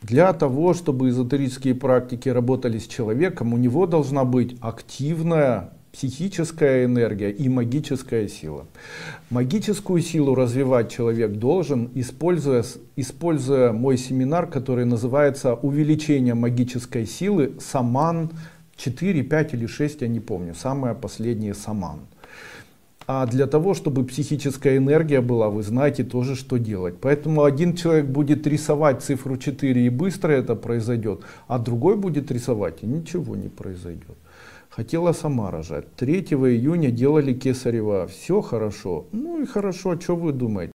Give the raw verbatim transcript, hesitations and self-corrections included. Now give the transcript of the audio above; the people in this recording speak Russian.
Для того, чтобы эзотерические практики работали с человеком, у него должна быть активная психическая энергия и магическая сила. Магическую силу развивать человек должен, используя, используя мой семинар, который называется «Увеличение магической силы саман четыре, пять или шесть, я не помню, самое последнее саман». А для того, чтобы психическая энергия была, вы знаете тоже, что делать. Поэтому один человек будет рисовать цифру четыре, и быстро это произойдет, а другой будет рисовать, и ничего не произойдет. Хотела сама рожать. третьего июня делали кесарево. Все хорошо. Ну и хорошо, что вы думаете?